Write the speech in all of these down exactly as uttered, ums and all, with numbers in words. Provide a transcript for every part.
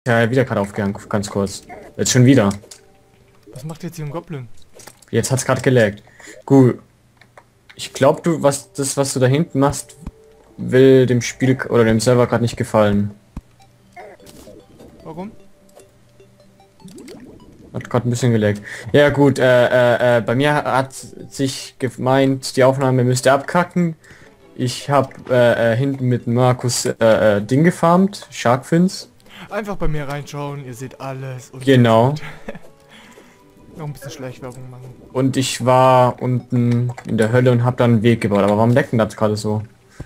Ja, wieder gerade aufgegangen, ganz kurz. Jetzt schon wieder. Was macht jetzt hier ein Goblin? Jetzt hat's gerade gelaggt. Gut. Ich glaube, du, was das, was du da hinten machst, will dem Spiel oder dem Server gerade nicht gefallen. Warum? Hat gerade ein bisschen gelaggt. Ja gut, äh, äh, äh, bei mir hat sich gemeint, die Aufnahme müsste abkacken. Ich habe äh, äh, hinten mit Markus äh, äh, Ding gefarmt, Sharkfins. Einfach bei mir reinschauen, ihr seht alles. Und Genau. noch ein bisschen Schleichwerbung machen. Und ich war unten in der Hölle und habe dann einen Weg gebaut. Aber warum leckt denn das gerade so?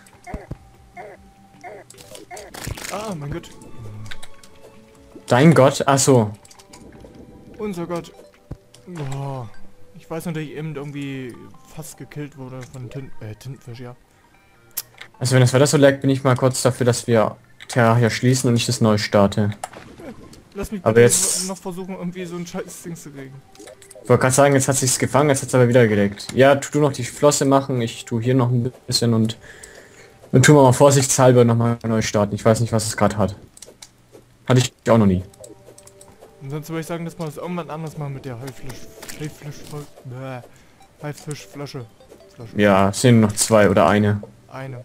Ah, mein Gott. Dein Gott? Ach so. Unser Gott. Boah. Ich weiß nur, dass ich eben irgendwie fast gekillt wurde von Tin äh, Tintenfisch, ja. Also wenn das Wetter so leckt, bin ich mal kurz dafür, dass wir Terra hier schließen und ich das neu starte. Lass mich Aber bitte jetzt noch versuchen, irgendwie so ein scheiß Ding zu kriegen. Ich wollte gerade sagen, jetzt hat sich's gefangen, jetzt hat's aber wieder geleckt. Ja, tu du noch die Flosse machen, ich tu hier noch ein bisschen und dann tun wir mal vorsichtshalber nochmal neu starten. Ich weiß nicht, was es gerade hat. Hatte ich auch noch nie. Und sonst würde ich sagen, dass wir das irgendwann anders machen mit der Haifisch... Haifisch... Bäh. Haifischflasche. Flasche. Ja, es sind noch zwei oder eine. Eine.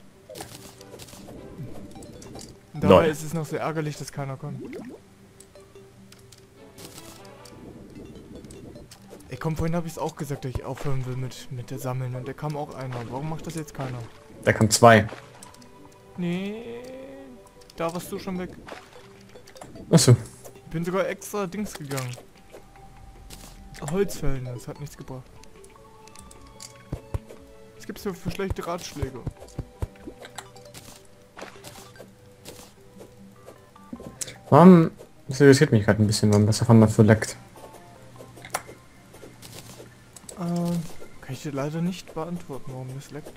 Und dabei Lol. ist es noch so ärgerlich, dass keiner kommt. Ey komm, vorhin habe ich es auch gesagt, dass ich aufhören will mit, mit der Sammeln und da kam auch einer. Warum macht das jetzt keiner? Da kommen zwei. Nee, da warst du schon weg. Achso. Ich bin sogar extra Dings gegangen. Holzfällen, das hat nichts gebracht. Was gibt's für, für schlechte Ratschläge? Warum? Das irritiert mich gerade ein bisschen, warum das auf einmal so leckt. Äh, kann ich dir leider nicht beantworten, warum das leckt.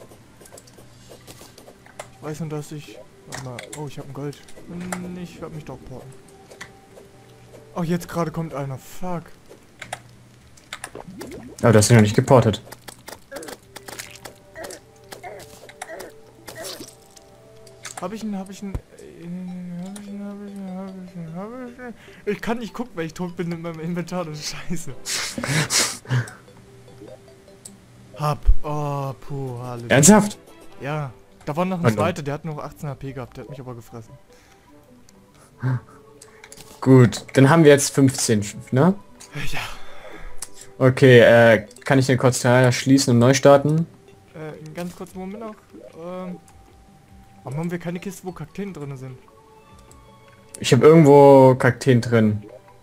Ich weiß nur, dass ich... Warte mal, oh, ich habe ein Gold. Hm, Ich werde mich doch porten. Oh, jetzt gerade kommt einer. Fuck. Aber das ist ja noch nicht geportet. Habe ich einen, habe ich einen... äh, Habe ich einen, habe ich einen, habe ich einen, habe ich einen... Ich kann nicht gucken, weil ich tot bin in meinem Inventar. Das ist scheiße. Hab. Oh, puh, Halleluja. Ernsthaft? Ja. Da war noch ein Hallo. zweiter, der hat noch achtzehn H P gehabt. Der hat mich aber gefressen. Gut, dann haben wir jetzt fünfzehn, ne? Ja. Okay, äh, kann ich den kurz Terra schließen und neu starten? Äh, einen ganz kurzen Moment noch. Ähm, warum haben wir keine Kiste, wo Kakteen drin sind? Ich habe irgendwo Kakteen drin.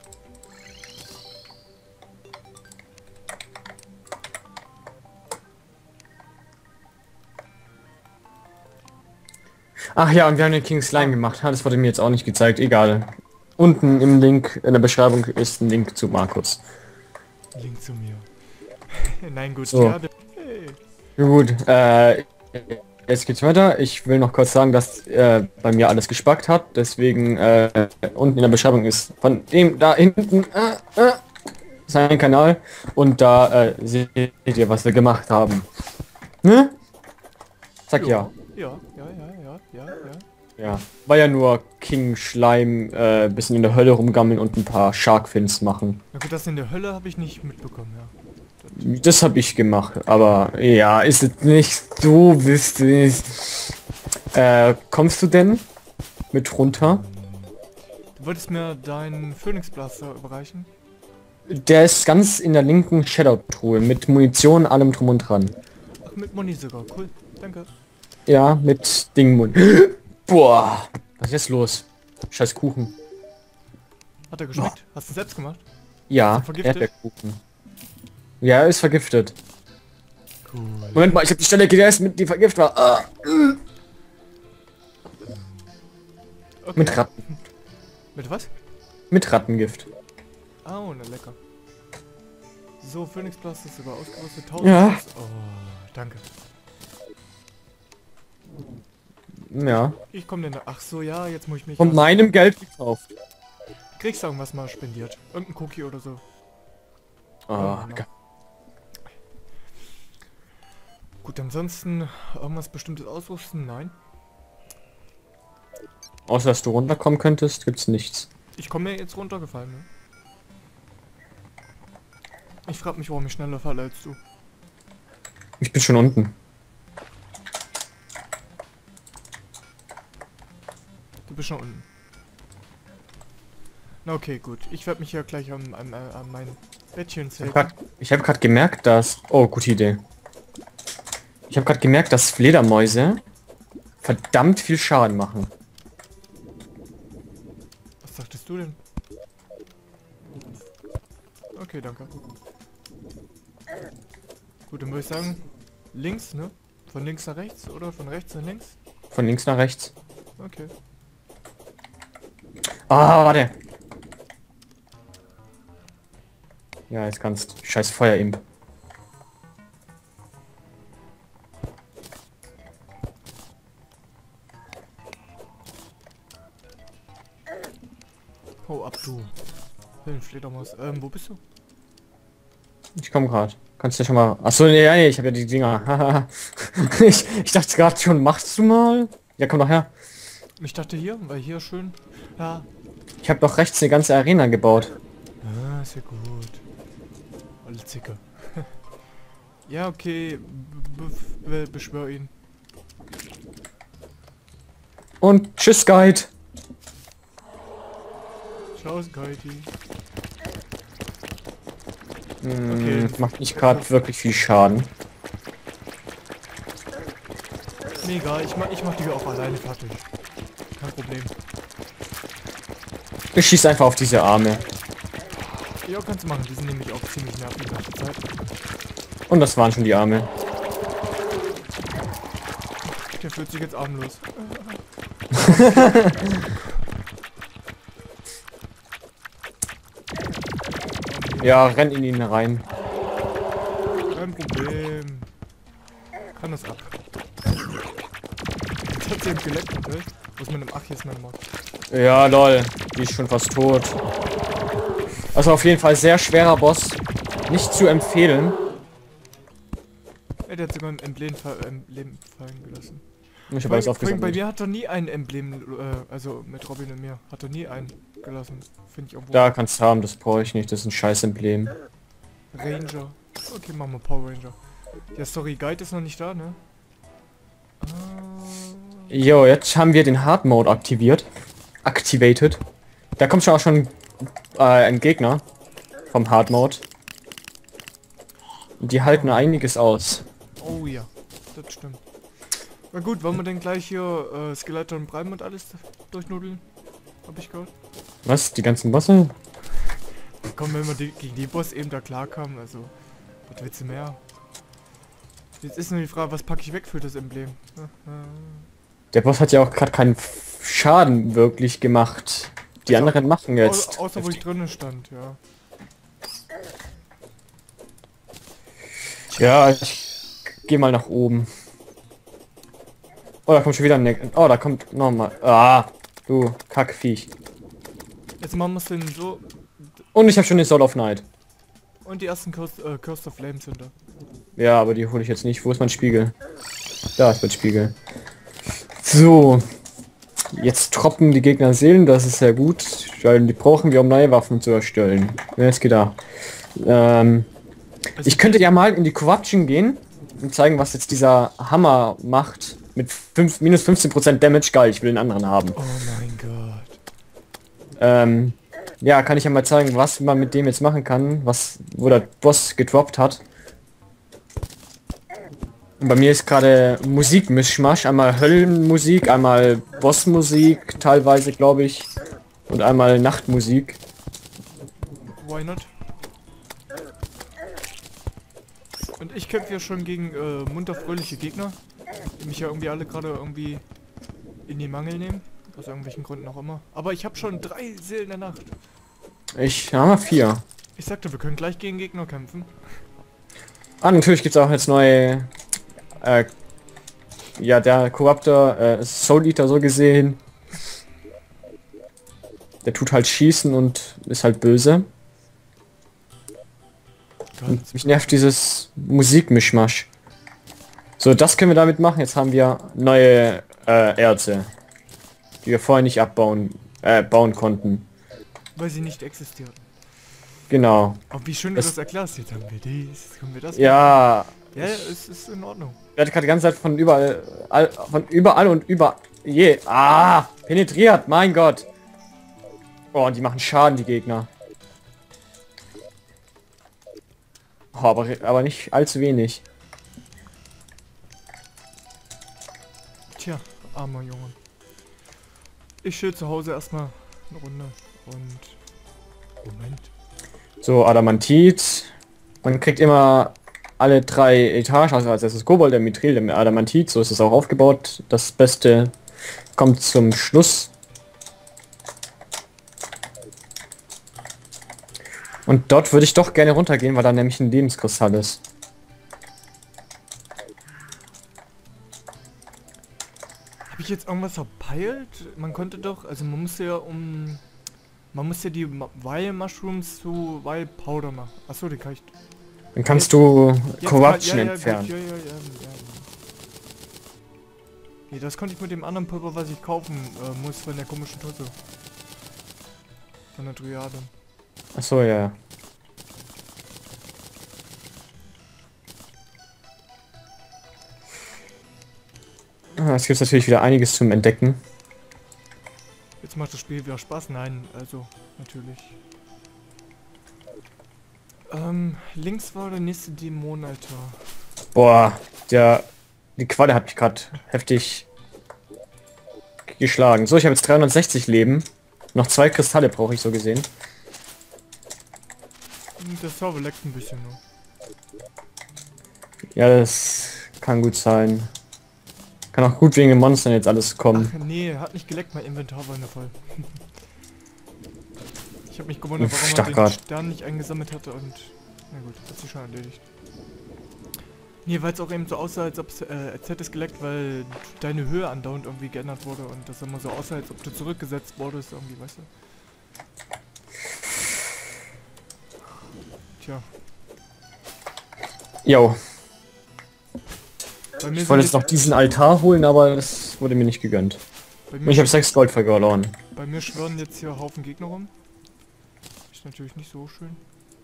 Ach ja, und wir haben den King Slime gemacht. Ha, das wurde mir jetzt auch nicht gezeigt. Egal. Unten im Link, in der Beschreibung ist ein Link zu Markus. Link zu mir. Nein, gut. So. Ja, der- hey. Ja, gut, äh, jetzt geht's weiter. Ich will noch kurz sagen, dass äh, bei mir alles gespackt hat. Deswegen äh, unten in der Beschreibung ist von dem da hinten äh, äh, sein Kanal. Und da äh, seht ihr, was wir gemacht haben. Ne? Sag ja. Ja, ja, ja, ja, ja, ja. Ja. War ja nur King Schleim, äh, bisschen in der Hölle rumgammeln und ein paar Sharkfins machen. Na gut, das in der Hölle habe ich nicht mitbekommen, ja. Das habe ich gemacht, aber ja, ist es nicht so wichtig. Äh, kommst du denn mit runter? Du wolltest mir deinen Phoenix Blaster überreichen? Der ist ganz in der linken Shadow-Truhe mit Munition, allem drum und dran. Ach, mit Moni sogar. Cool. Danke. Ja, mit Ding. Boah, was ist jetzt los? Scheiß Kuchen. Hat er geschmeckt? Hast du selbst gemacht? Ja, Ist er vergiftet? Erdbeerkuchen. Ja, er ist vergiftet. Cool. Moment mal, ich habe die Stelle gegessen, mit die vergiftet war. Ah, Okay. mit Ratten. Mit was? Mit Rattengift. Oh, ne, lecker. So, Phoenix Blaster ist sogar ausgerüstet. tausend. Ja. Oh, danke. Ja. Ich komme denn... Ach so, ja, jetzt muss ich mich... Von meinem Geld gekauft. Kriegst du irgendwas mal spendiert? Irgendein Cookie oder so? Oh, genau. Gut, ansonsten irgendwas bestimmtes ausrüsten? Nein. Außer dass du runterkommen könntest, gibt's nichts. Ich komme mir jetzt runtergefallen, ne? Ich frag mich, warum ich schneller falle als du. Ich bin schon unten. Du bist schon unten. Na okay, gut. Ich werde mich ja gleich an, an, an mein Bettchen Ich zählen. habe gerade gemerkt, dass... Oh, gute Idee. Ich habe gerade gemerkt, dass Fledermäuse verdammt viel Schaden machen. Was sagtest du denn? Okay, danke. Gut, dann würde ich sagen, links, ne? Von links nach rechts oder von rechts nach links? Von links nach rechts. Okay. Ah, warte. Ja, jetzt kannst. Scheiß Feuerimp. Hau ab, du. Fledermaus. Ähm, wo bist du? Ich komme gerade. Kannst du schon mal... Achso, nee, nee, ich habe ja die Dinger. ich, ich dachte gerade schon, machst du mal? Ja, komm doch her. Ich dachte hier, weil hier schön... Ja. Ich habe doch rechts eine ganze Arena gebaut. Ah, ist ja gut. Alle Zicke. Ja, okay. B -b beschwör ihn. Und tschüss, Guide. Ciao, Guidey. Hm, Okay. macht nicht gerade wirklich viel Schaden. Mir egal, ich mach, ich mach die auch alleine fertig. Kein Problem. Ich schieße einfach auf diese Arme. Ja, kannst du machen, die sind nämlich auch ziemlich nervig die ganze Zeit. Und das waren schon die Arme. Der fühlt sich jetzt armlos. Ja, renn in ihn rein. Kein Problem. Kann das ab. Jetzt hat sie ein Skelett, ne? Was mit einem Ach, hier ist mein Mod. Ja, lol. Die ist schon fast tot. Also auf jeden Fall sehr schwerer Boss. Nicht zu empfehlen. Ey, der hat sogar ein Emblem, fa Emblem fallen gelassen. Ich habe Vor alles allem- vor allem bei aufgesammelt. mir hat er nie ein Emblem, äh, also mit Robin und mir, hat er nie einen gelassen. Finde ich irgendwo. Da kannst du haben, das brauche ich nicht. Das ist ein scheiß Emblem. Ranger. Okay, machen wir Power Ranger. Ja, sorry, Guide ist noch nicht da, ne? Ah, Jo, jetzt haben wir den Hard Mode aktiviert. Activated. Da kommt schon auch schon äh, ein Gegner vom Hard Mode. Und die halten einiges aus. oh ja, das stimmt. Na gut, wollen wir denn gleich hier äh, Skeletor und Prime und alles durchnudeln? Hab ich gehört. Was? Die ganzen Bosse? Komm, wenn wir die, gegen die Boss eben da klarkamen, also, was willst du mehr? Jetzt ist nur die Frage, was packe ich weg für das Emblem? Der Boss hat ja auch gerade keinen Schaden wirklich gemacht. Die Also, anderen machen Au jetzt. außer wo ich drinnen stand, ja. Ja, ich gehe mal nach oben. Oh, da kommt schon wieder ein Neck. Oh, da kommt nochmal. Ah, du Kackviech. Jetzt machen wir es denn so. Und ich habe schon den Soul of Night. Und die ersten Curse, äh, Curse of Flames sind da. Ja, aber die hole ich jetzt nicht. Wo ist mein Spiegel? Da ist mein Spiegel. So. Jetzt droppen die Gegner Seelen, das ist sehr gut. Weil die brauchen wir, um neue Waffen zu erstellen. Ja, jetzt geht da. Ähm, Also ich könnte ja mal in die Corruption gehen und zeigen, was jetzt dieser Hammer macht. Mit fünf, minus fünfzehn Prozent Damage. Geil, ich will den anderen haben. Oh mein Gott. Ähm, ja, kann ich ja mal zeigen, was man mit dem jetzt machen kann, was wo der Boss gedroppt hat. Und bei mir ist gerade Musikmischmasch, einmal Höllenmusik, einmal Bossmusik, teilweise glaube ich, und einmal Nachtmusik. Why not? Und ich kämpfe ja schon gegen äh, munter fröhliche Gegner, die mich ja irgendwie alle gerade irgendwie in die Mangel nehmen. Aus irgendwelchen Gründen auch immer. Aber ich habe schon drei Seelen der Nacht. Ich habe vier. Ich sagte, wir können gleich gegen Gegner kämpfen. Ah, natürlich gibt es auch jetzt neue... Äh, ja, der Corruptor, äh, Soul Eater so gesehen. Der tut halt schießen und ist halt böse. Und mich nervt dieses Musikmischmasch. So, das können wir damit machen. Jetzt haben wir neue äh, Erze, die wir vorher nicht abbauen, äh, bauen konnten. weil sie nicht existieren. Genau. Aber wie schön du Es- das erklärst, jetzt haben wir dies, jetzt können wir das. Ja, Ja, ja, es ist in Ordnung. ich werde gerade die ganze Zeit von überall, all, von überall und über je, ah, penetriert, mein Gott. Oh, und die machen Schaden, die Gegner. Oh, aber, aber nicht allzu wenig. Tja, armer Junge. Ich chill zu Hause erstmal eine Runde und... Moment. So, Adamantit. Man kriegt immer alle drei Etagen, also als erstes Kobold, der Mithril, der Adamantit, so ist es auch aufgebaut. Das Beste kommt zum Schluss. Und dort würde ich doch gerne runtergehen, weil da nämlich ein Lebenskristall ist. Habe ich jetzt irgendwas verpeilt? Man konnte doch, also man musste ja um... Man muss ja die Wild Mushrooms zu Wild Powder machen. Achso, die kann ich... Dann kannst du Jetzt Corruption kann, ja, ja, entfernen. gut, ja, ja, ja, ja. Nee, das konnte ich mit dem anderen Pulver, was ich kaufen äh, muss, von der komischen Tutte. Von der Dryade. Achso, ja. Ah, es gibt natürlich wieder einiges zum Entdecken. Jetzt macht das Spiel wieder Spaß. Nein, also, natürlich. Ähm, links war der nächste Dämonaltar. Boah, der... Die Qualle hat mich gerade heftig geschlagen. So, ich habe jetzt dreihundertsechzig Leben. Noch zwei Kristalle brauche ich so gesehen. Der Server leckt ein bisschen nur. Ja, das kann gut sein. Kann auch gut wegen den Monstern jetzt alles kommen. Ach nee, hat nicht geleckt, mein Inventar war in der Fall. Ich habe mich gewundert, warum er den Stachrad. Stern nicht eingesammelt hatte und... Na gut, hat sich schon erledigt. Nee, weil es auch eben so aussah, als, ob's, äh, als hätte es geleckt, weil deine Höhe andauernd irgendwie geändert wurde und das immer so aussah, als ob du zurückgesetzt wurdest irgendwie, weißt du? Tja, Jo, bei mir ich sind wollte jetzt noch diesen Altar holen, aber das wurde mir nicht gegönnt. bei Und mir, ich habe sechs Gold verloren. bei mir schwirren jetzt hier Haufen Gegner rum. Ist natürlich nicht so schön.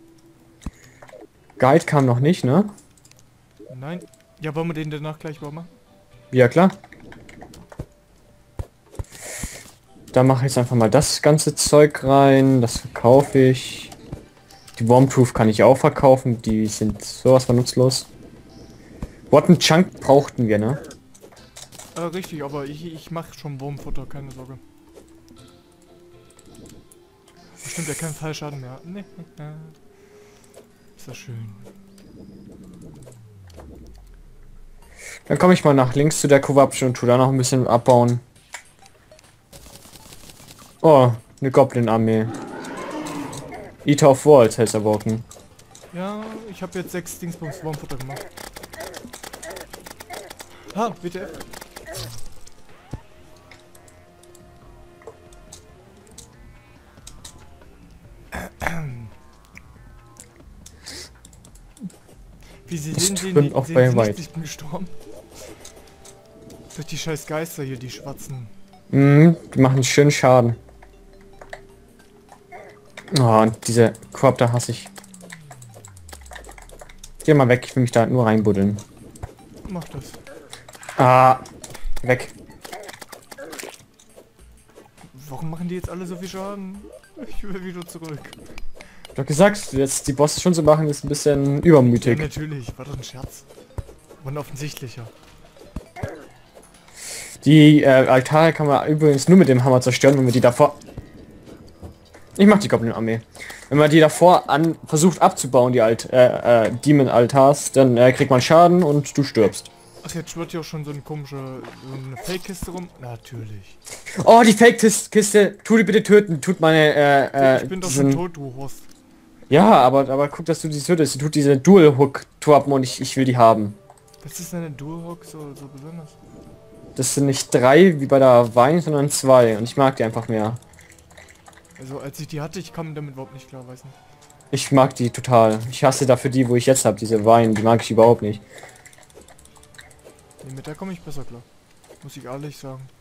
Guide kam noch nicht, ne? Nein. Ja, wollen wir den danach gleich mal machen? Ja, klar. Da mache ich jetzt einfach mal das ganze Zeug rein. Das verkaufe ich. Die Wormproof kann ich auch verkaufen. Die sind sowas von nutzlos. Rotten Chunk brauchten wir, ne? Äh, richtig, aber ich, ich mache schon Wurmfutter, keine Sorge. Stimmt, er kann Fallschaden mehr. Nee. Ist das schön. Dann komme ich mal nach links zu der Corruption und tu da noch ein bisschen abbauen. Oh, eine Goblin-Armee. Eater of Worlds heißt erwogen. Ja, ich habe jetzt sechs Dingsbums Wurmfutter gemacht. Ah, bitte. Wie sie Ich sehen, sehen, bin die, auch sehen bei sie White. nicht, ich bin gestorben. Durch die scheiß Geister hier, die schwarzen. Mhm, die machen schön Schaden. Oh, und diese Corruptor hasse ich. Geh mal weg, ich will mich da nur reinbuddeln. Mach das. Ah, weg. Warum machen die jetzt alle so viel Schaden? Ich will wieder zurück. Ich hab doch gesagt, jetzt die Bosse schon zu machen, ist ein bisschen Ja, übermütig. natürlich, war doch ein Scherz. Unoffensichtlicher. Die äh, Altare kann man übrigens nur mit dem Hammer zerstören, wenn wir die davor... Ich mach die Goblin-Armee. Wenn man die davor an versucht abzubauen, die Alt äh, äh, Demon-Altars, dann äh, kriegt man Schaden und du stirbst. Ach, jetzt schwirrt hier auch schon so eine komische, so eine Fake-Kiste rum. Natürlich. Oh, die Fake-Kiste! Tu die bitte töten! Tut meine, äh, äh, ich bin doch diesen- schon tot, du Horst. Ja, aber, aber guck, dass du die tötest. Sie tut diese Dual-Hook-Truppen und ich, ich will die haben. Was ist denn eine Dual-Hook so, so besonders? Das sind nicht drei wie bei der Wein, sondern zwei. Und ich mag die einfach mehr. Also als ich die hatte, ich kam damit überhaupt nicht klar, weiß nicht. Ich mag die total. Ich hasse dafür die, wo ich jetzt habe, diese Wein. Die mag ich überhaupt nicht. Nee, mit der komme ich besser klar. Muss ich ehrlich sagen.